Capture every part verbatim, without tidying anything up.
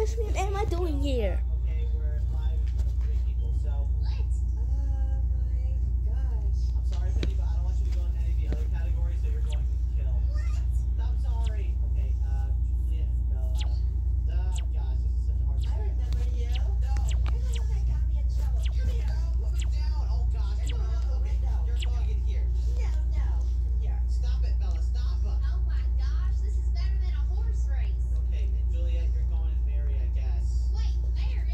punishment am I doing here? Okay, we're live in front of three people, so. What? Oh my gosh. I'm sorry, Penny, but I don't want you to go in any of the other categories, so you're going to kill. What? I'm sorry. Okay, uh, Juliet and Bella. Oh gosh, this is such a hard I one. remember you. No. You're the one that got me in trouble. Come here. No, put it down. Oh gosh. You're going out the Okay, window. you're going in here. No, no. Come here. Stop it, Bella. Stop. Oh my gosh, this is better than a horse race. Okay, and Juliet, you're going in Mary, I guess. Wait, Mary?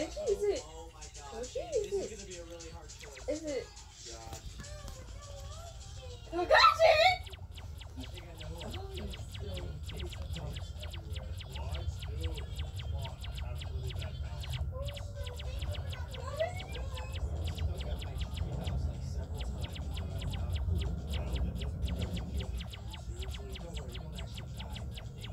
Twitchy? Is it? Oh my god. Twitchy? This Is is it? gonna be a really hard choice. Is it? Gosh. Oh gosh, Jamie! I think I know who I'm Oh, killing. still Taste dumps everywhere. What? Dude, come on. I have really bad balance. Stuck at my treehouse like several times, but I'm not cool. Well, that doesn't mean you have to kill me. Seriously? Don't worry, you don't actually die in that thing.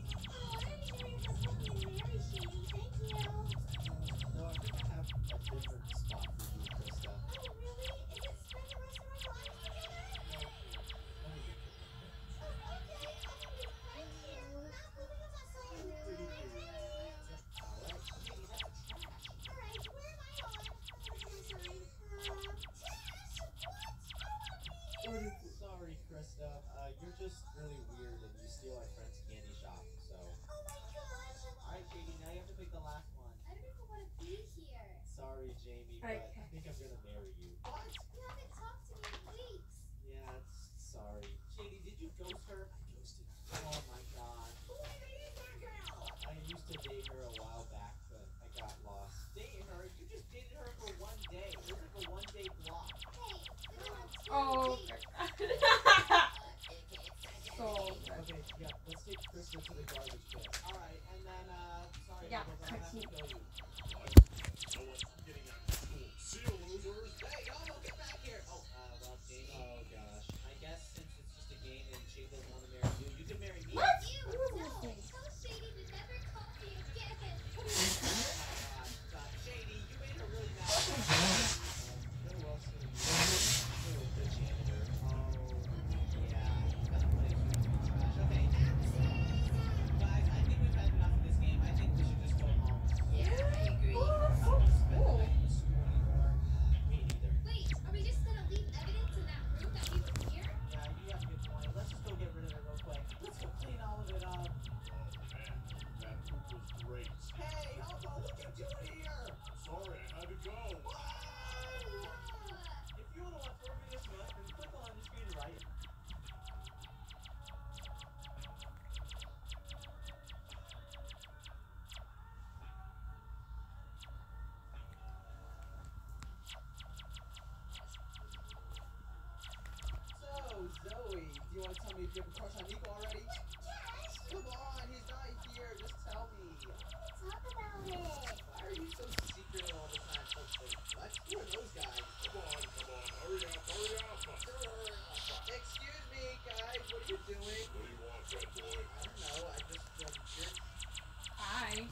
No, I think I have a different spot for you, Krista. Sorry, Krista. Uh, you're just really weird and you steal our friend's candy shop, so. Alright, Katie, now you have to pick the last one. Sorry, Jamie, but Okay. I think I'm gonna marry you. Yeah, it's sorry. Shady, did you ghost her? I ghosted. Oh my god. I used to date her a while back, but I got lost. Dating her? You just dated her for one day. It was like a one day block. Oh. So. Okay, yeah, let's take Krista to the garbage bin. Alright, and then, uh, sorry, Yeah, but I have to cookie. kill you. No one's getting out of school. See you, losers. Hey, y'all, get back here. Oh, uh, well, Jamie. Oh, gosh. I guess since it's just a game and Shade doesn't want to marry you, you can marry me. What? Oh my God, God, Shady, you made her really mad. You're welcome. You're the janitor. Oh, yeah. That's what it is. Trash. Okay. Guys, I think we've had enough of this game. I think we should just go home. Oh, I that's don't so want to spend the cool. night in the school anymore. Me neither. Yeah, you have a good point. Let's just go get rid of it real quick. Let's go clean all of it up. That poop was great. Hey, Elmo, what you doing here? Sorry, I had to go. If you want to watch more videos from us, then click on the screen right. So, Zoe, do you want to tell me if you have a crush on Nico already? Come on, he's not here. Just tell me. Why are you so secret all the time? Oh, wait, what? Who are those guys? Come on, come on, hurry up, hurry up. Excuse me, guys. What are you doing? What do you want, red boy? I don't know. I just um, you're Hi.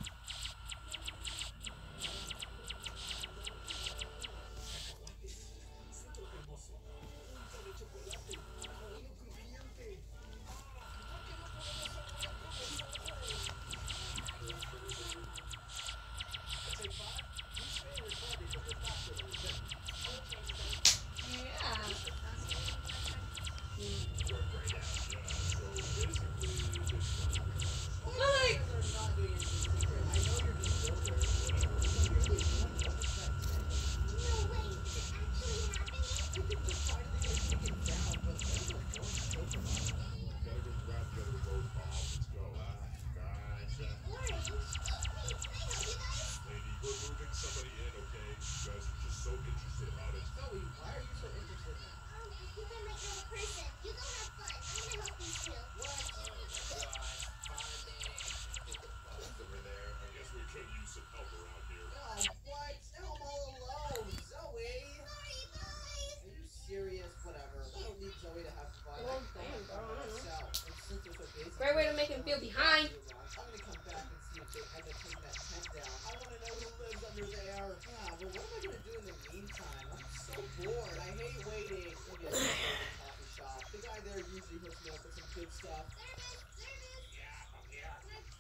Yeah. Like. Gotta go grab the other remote. Oh, let's go. Gotcha. Lady, we're moving somebody in, okay? You guys are just so interested about it. Zoe, why are you so interested now? Over there. I guess we could use some help around here. Oh, what? Now I'm all alone. Zoe! Are you serious? Whatever. I don't need Zoe to have fun. Well, I can damn, fun bro, I don't know. myself. And since it's a basic Great way to make him feel behind. I'm gonna come back and see if they end up taking that tent down. I wanna know who lives under there. Yeah, but what am I gonna do in the meantime? I'm so bored. I hate waiting. Maybe I'll go to the coffee shop. The guy there usually hooks me up with some good stuff. Yeah, I'm here.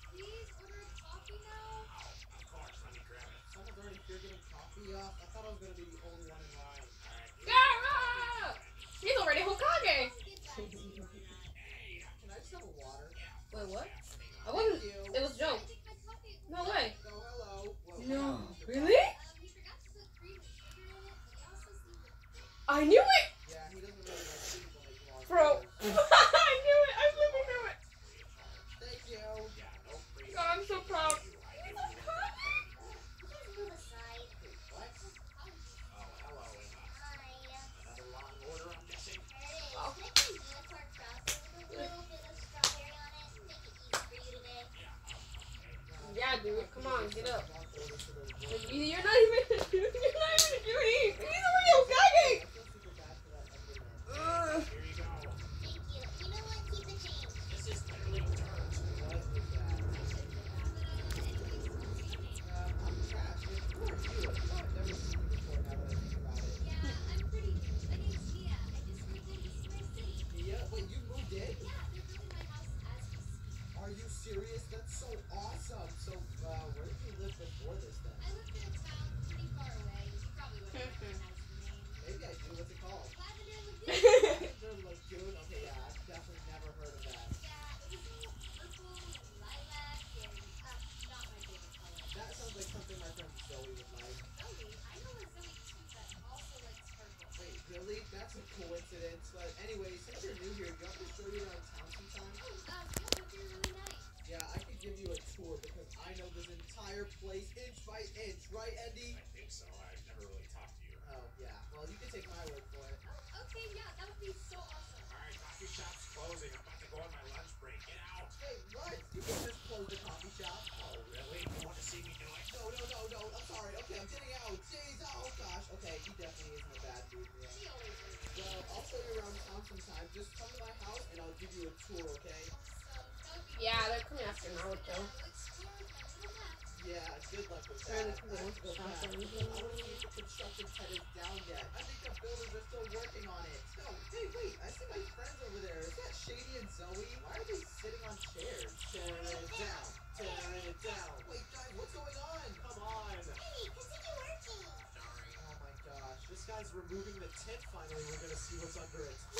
Of course, let me grab it. Someone's already here getting coffee up. I thought I was gonna be the only one in line. Yeah! He's already Hokage. Can I just have a water? Wait, what? I wasn't. Thank you. It was a joke. No way. Oh, hello. Whoa, No. wow. Really? I knew it, Yeah, he doesn't really like sweet when they come on. bro. I knew it. I really knew it. Thank you. Yeah, no free. God, I'm so proud. He's dude. Come on, get up. Walk over to the Like, wood. You're not even. You're not even a cutie. He's a real I gagging. feel super bad for that Enderman. Ugh. Here you go. Thank you. You know what? Keep the change. This is literally dirt. What was that? Uh, I'm trash. Who are you? I've never seen you before now that I think about it. Yeah, I'm pretty new. My name's Mia. I just moved into Square City. Mia? Wait, you moved in? Yeah, they're building my house as we speak. Are you serious? That's so awesome. So, uh, where did you live before this then? I lived in a town pretty far away. You probably wouldn't recognize the name. Maybe I do. What's it called? Lavender Lagoon. Lavender Lagoon? Okay, yeah, I've definitely never heard of that. Yeah, it was all purple and lilac and, uh, not my favorite color. That sounds like something my friend Zoe would like. Zoe? I know a Zoe too that also likes purple. Wait, really? That's a coincidence. But anyway, since you're new here, do you want me to show you around town sometime? Oh, um, yeah, that'd be really nice. Yeah, I could give you a tour because I know this entire place inch by inch, right, Andy? I think so. I've never really talked to you. Oh, yeah. Well, you can take my word for it. Oh, okay, yeah, that would be so awesome. Alright, coffee shop's closing. I'm about to go on my lunch break. Get out. Hey, what? You can just close the coffee shop. Oh, really? You want to see me do it? No, no, no, no. I'm sorry. Okay, I'm getting out. Jeez, oh gosh. Okay, he definitely isn't a bad dude, yeah. She always is. Well, I'll show you around town sometime. Just come to my house and I'll give you a tour, okay? Awesome. That would be Yeah, they're coming after Naruto. I'll explore with my little map. Yeah, good luck with Trying that. to come up with Go back. something. I don't think the construction site is down yet. I think the builders are still working on it. No, hey, wait. I see my friends over there. Is that Shady and Zoe? Why are they sitting on chairs? Tearing it down. Tearing it down. Wait, guys, what's going on? Come on. Hey, continue working. Sorry. Oh my gosh. This guy's removing the tent finally. We're gonna see what's under it.